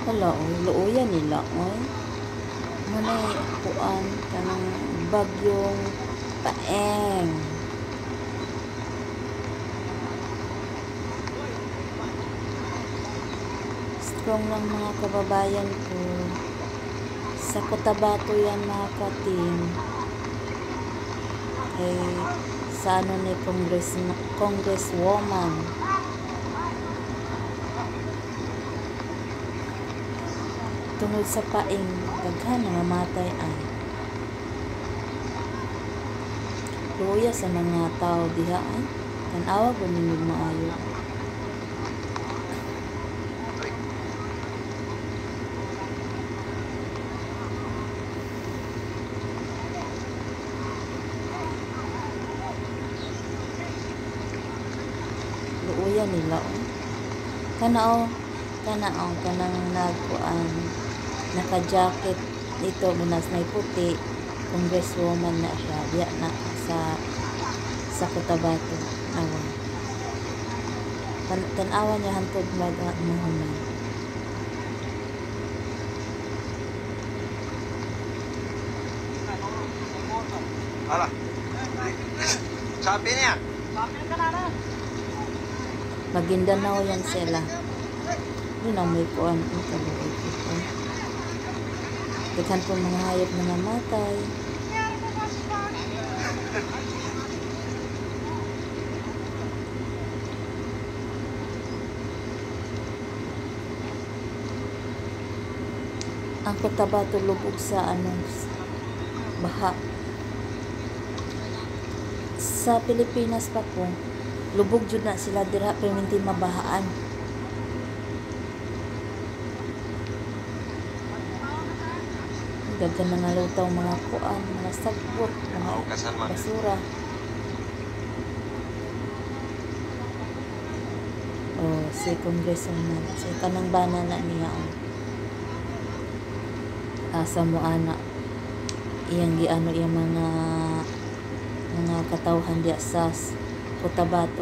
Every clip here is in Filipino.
Hala, luoyan nila, oy. Manay kuan kanang bagyong Paeng. Strong lang mga kababayan ko. Sa Cotabato yan mga kating. Sa ano ni Congresswoman. Tungod sa paing, daghan na mamatay ay. Luya sa mga tao diha ay. Tanawa ko ninyo maayo. Luya nila oh. Kanang nagkuan naka-jacket ito munas na puti, congresswoman na siya diya na sa Cotabato awa tanawa niya hantod mahuman. Ala sabi niya Maguindanao yan sila. Yun ang may kuan ang kabuhay ko. Daghan po mga hayop na namatay. Ang Cotabato lubog sa baha. Sa Pilipinas pa po, lubog jud na sila dira pero hindi mabahaan. Daghan na nga lutaw mga kuan, mga sagbot, mga basura. Oh, si Congresswoman, si kanang bana na niya. Asa mo ana iyang giano iyang mga katawhan diya sa Cotabato.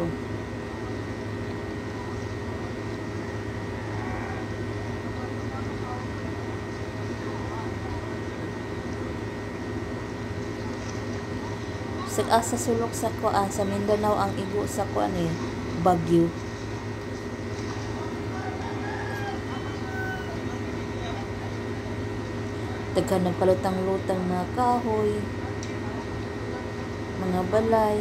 Sa sulok sa kuan sa Mindanao ang igo sa kuan Bagyo. Daghan ng palutang-lutang mga kahoy, mga balay.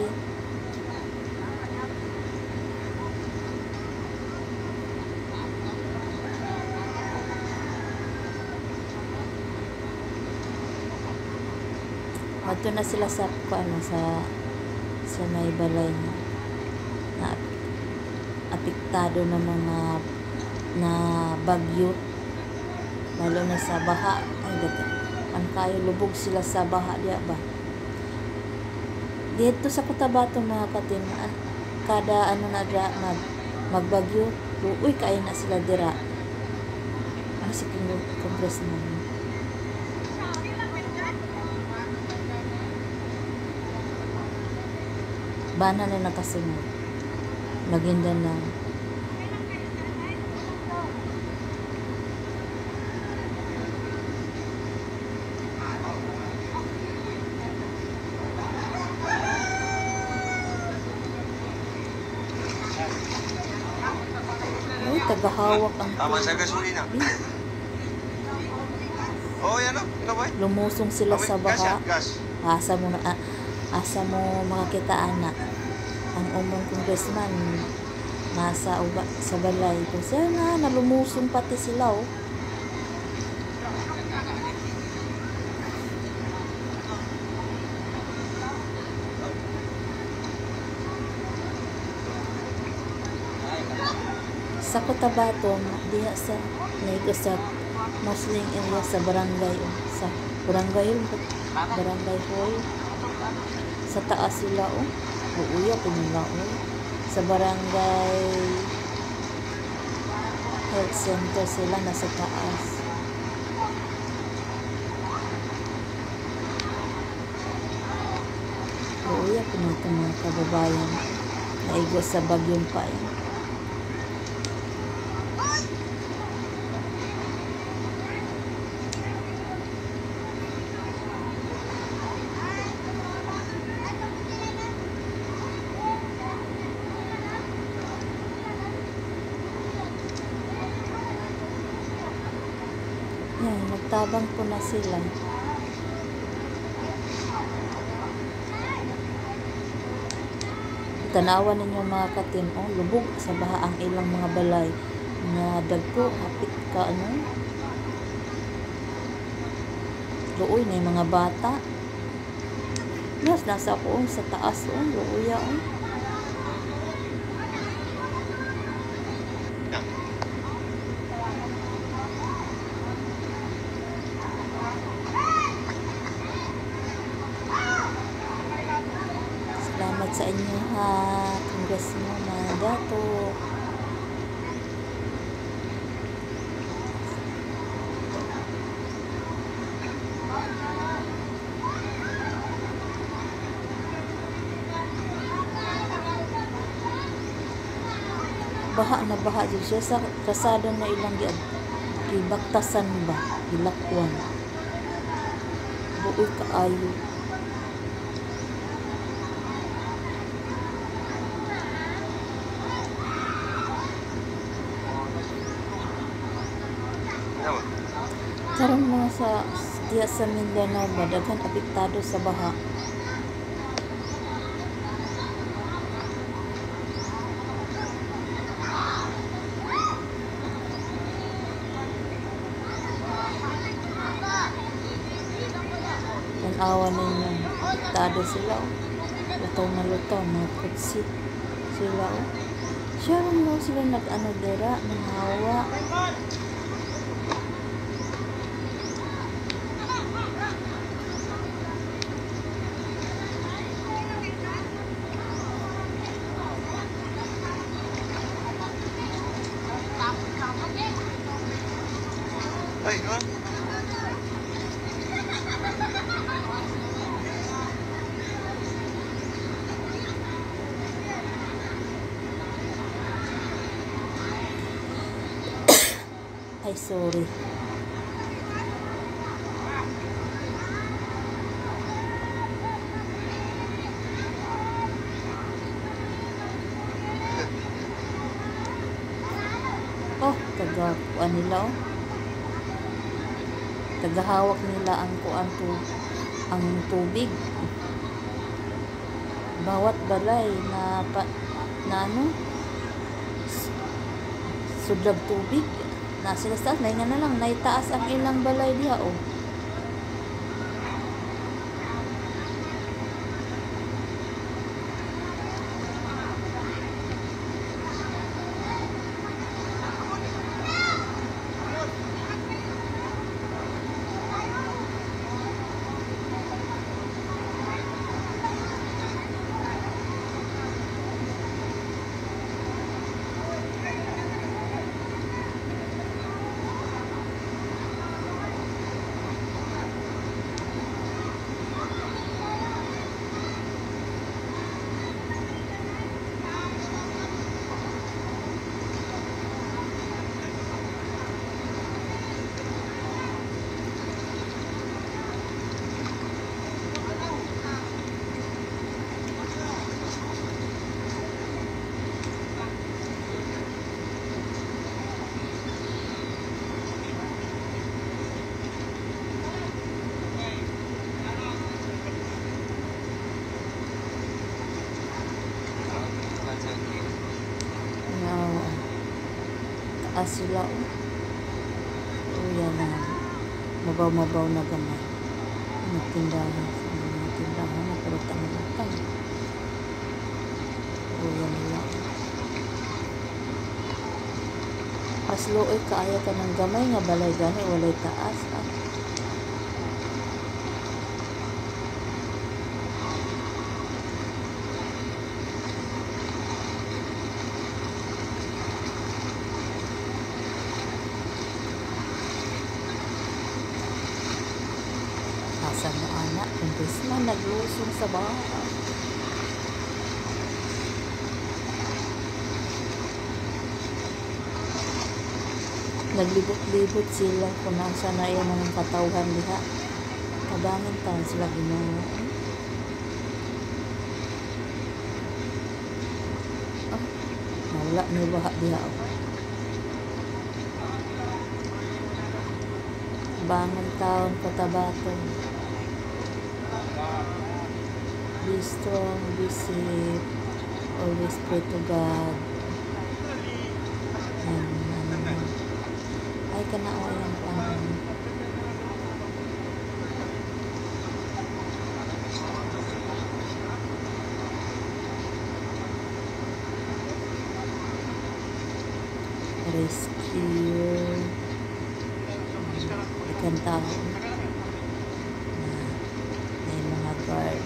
Madto na sila sa may balay na apektado ng mga na bagyo, lalo na sa baha. Ay ang kayo lubog sila sa baha diya ba dito sa Cotabato mga katin. Kada na dira magbagyo uy kayo na sila dira. Ano si congressman bana na nakasunod Maguindanao. Ay, tagahawak ang tama sa gasolina. Oh, yan o. Lumusong sila sa baha. Asa mo makakita anak ang umong congressman nasa sa balay. Kung siya na nalumusong pati sila oh. Sa Cotabato diha sa Muslim area sa barangay sa barangay hall sa taas sila uuya ko nila sa barangay health center sila nasa taas. Uuya ko nito mga kababayan naigo sa bagyong Paeng. Yan, nagtabang po na sila. Tanawan ninyo mga katim, oh, lubog sa baha ang ilang mga balay. Mga dagko, hapit ka, ano? Luoy na yung mga bata. Yes, nasa po sa taas, oh, luoya, oh. Salamat sa inyo ha, Congressman Dato. Baha na baha dyan siya sa kasada na ilang gibaktasan ba, gilakwan. Buoy kaayo. Karon mga diya sa Mindanao ba, daghan apektado sa baha. Tanawa ninyo, apektado sila, oh. Lutaw na lutaw, mga kutsi sila, oh. Siya mo sila nag-ano dira, nangawa. Ay, ha? Ay, sorry. Oh, taga-kuan nila, oh. Tagahawak nila ang ang tubig. Bawat balay na ano, sudlag tubig. Na sila sa taas, nga na lang, naitaas ang ilang balay diha, oh. Taas sila, oh. Oh, yan na. Mabaw-mabaw na gamay. Nagtindahan. Nagtindahan na pero tangan. Oh, yan nila. Aslo, eh, kaaya ka ng gamay nga balay gani, walay taas, ah. Asa mo anak, kumpis na naglusong sa bahay. Naglibot-libot sila kung nasa na yan ang katawhan diha. Kadaming taon sila Ginoo. Ah, nawala ni baha diha. Bangon taon patabaton. Be strong, be safe. Always pray to God. Ay, kanao yung rescue ikan tao na may mga guard.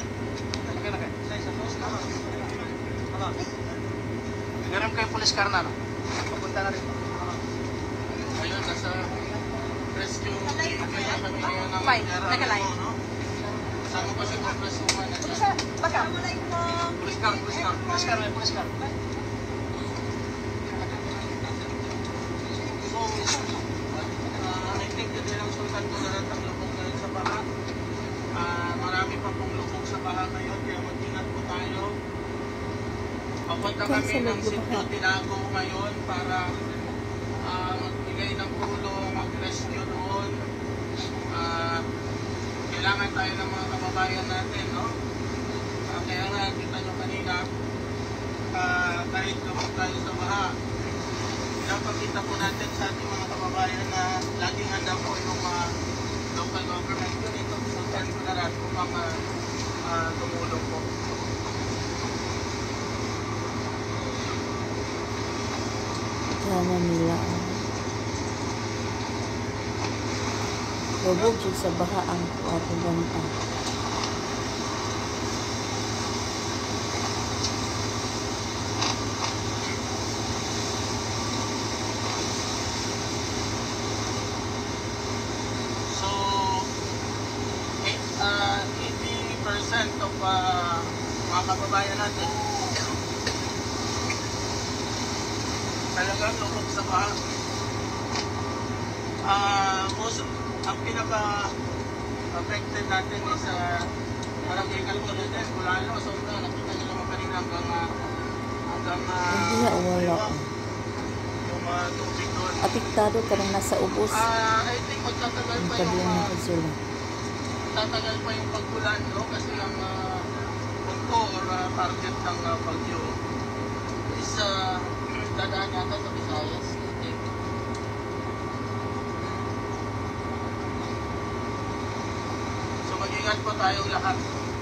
Nagaram kayo police car na, no? Papunta na rin. Ayun, nasa rescue kaya kami ngayon ng nakalay. Kasama pa si Congresswoman. Baka. Police car, may police car. So, I think na din ang sultan ko na ang lubog ngayon sa baha. Marami pa pong lubog sa baha ngayon, kaya mag-ingat po tayo. Papunta kami ng Sitio Tinago ngayon para magbigay ng tulong, mag-rescue doon. Kailangan tayo ng mga kababayan natin, no? Kaya nga, kita nyo kanina, kahit lubog tayo sa baha, pinapakita po natin sa ating mga kababayan na laging handa po yung local government unit of Sultan Kudarat upang tumulong po. Kaya nila lubog yung sa baha ang ating banta. So, 80% of mga kababayan natin talagang lubog sa baha. Ang pinaka-affected natin is Barangay Calculated, Bulano, Sonda. Nakita nyo naman kanina hanggang Hindi na wala. yung tubig doon. Apektado ka nang nasa ubos. I think magtatagal Ang pa tabihan na sila. tatagal pa yung pagkulan, no? Kasi ang punto or target ng bagyo is dadaan yata sa Visayas. Okay. So mag-ingat po tayong lahat.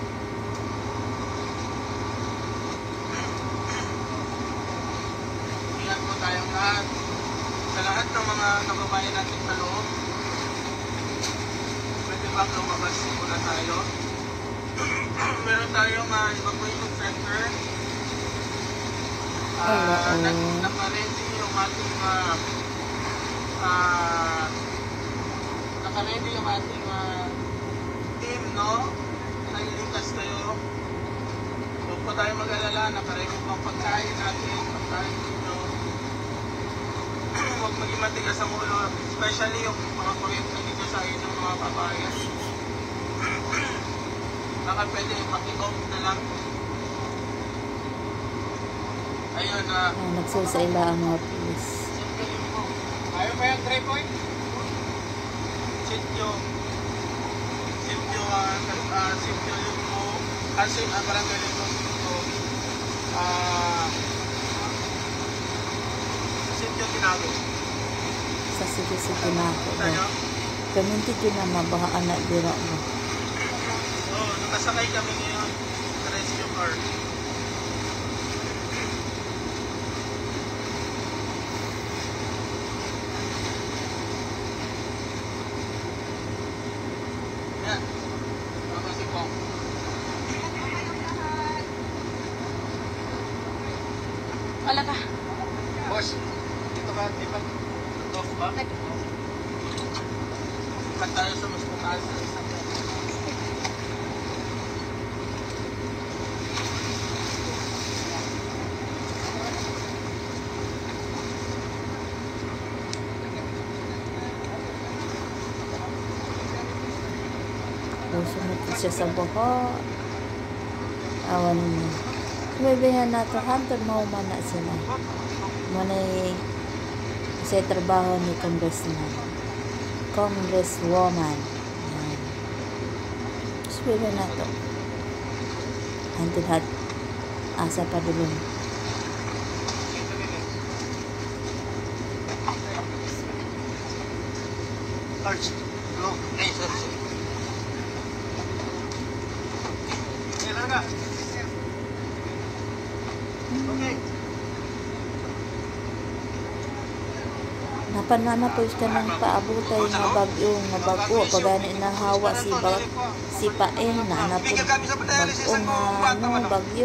Ingat po tayong lahat. Sa lahat ng mga kababayan natin sa loob, pwede bang lumabas muna tayo? Meron tayong evacuation center. Naka-ready yung ating team, no? Nailikas kayo. Huwag po tayo mag-alala. Naka-ready pang pagkain natin, pagkain ninyo. Huwag maging matigas ang ulo, especially yung mga kuryente dito sa inyong mga kabayan. Baka pwede paki-off na lang. Ayun Nagsusaila ang mga pulis. ayaw pa yung 3 point? Sityo Limbo, kasi Barangay Limbo dito. Sityo Tinago. Sa sige-sige na ako. Tayo? Kaminti yun na mabahaan na bira mo. Oo, nakasakay kami ngayon sa rescue car. Yan. Tama si Pong. Wala ka. Boss, dito ka, di ba? Off ba? Ikat tayo sa mas mataas na isang Sunod siya sa baha. Awan niya. Sumibihan na ito. Hantod mauman na sila. Manay sa trabaho ni Congressman. Congresswoman. Yan. Swelo na to. Antid hat asa pa dulong. Arch, go. Ay, sorry. Eh, larga. Okay. Napanana po ka ng paabutay nga bagyo nga bago pagani na hawa si Paeng na ana po bago nga ano bagyo.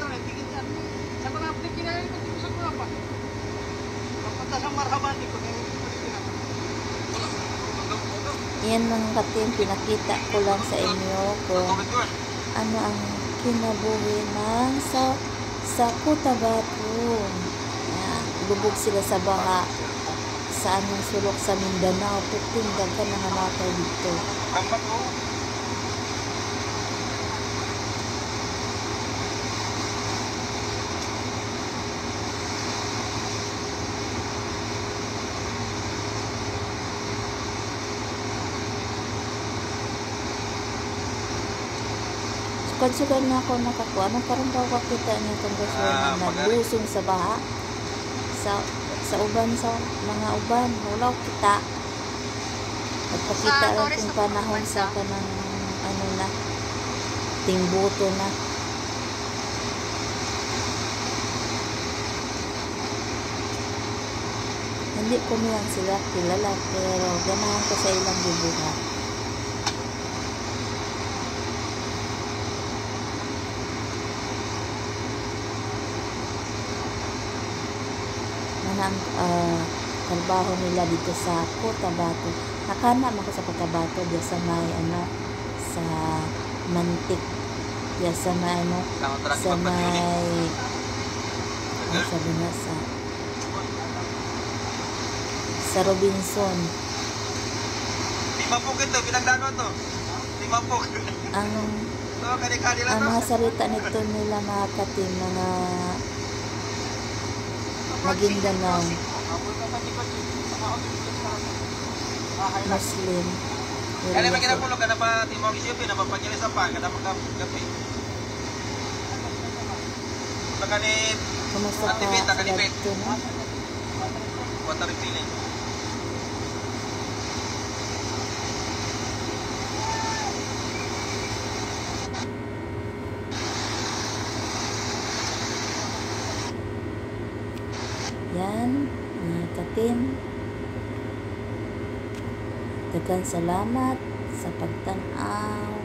Yan mga katim, pinakita ko lang sa inyo kung ano ang kinabuhi ng sa Cotabato. Yan, lubog sila sa baha sa anong sulok sa Mindanao. Puting daghan na namatay dito. Sukat-sukat na ako nakakuha. Ano parang daw kakita niya itong Congresswoman naglusong sa baha. Sa uban sa mga uban. Wala ko kita. Nagpakita lang kung panahon sa kanang ano na tingbuto na. Hindi ko niyan sila kilala pero ganahan ko sa ilang bubuhat. Ang trabaho nila dito sa Cotabato. Nakana ako sa Cotabato diya sa may ano sa Mantik. Diya sa may ano sa may sabi na sa Robinson. Limapok ito, pinagdano to. Limapok. Ang mga salita nito nila mga katim, mga Maguindanao, Muslim. Kaya may kinapulog ka na pa Timog Isipin, na papangilis pa, kada magkapi. Pagkanip, Kumusta ka Atipit, Akanipit. dito no? Water refilling. Yan, mga katim. Daghang salamat sa pagtanaw.